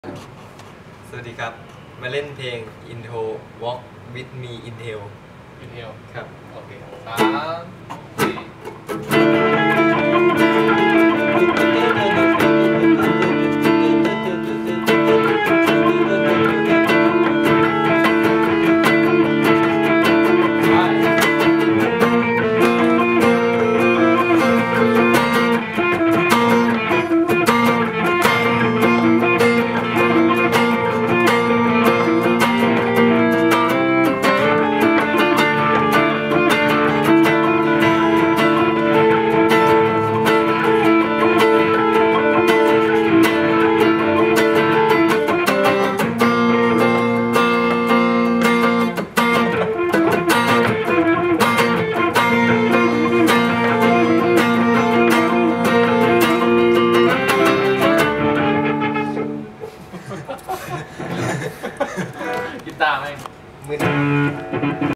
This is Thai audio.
สวัสดีครับมาเล่นเพลง Intro Walk with me Intel อินเทลครับโอเค3 4กีตาร์ไหมมือ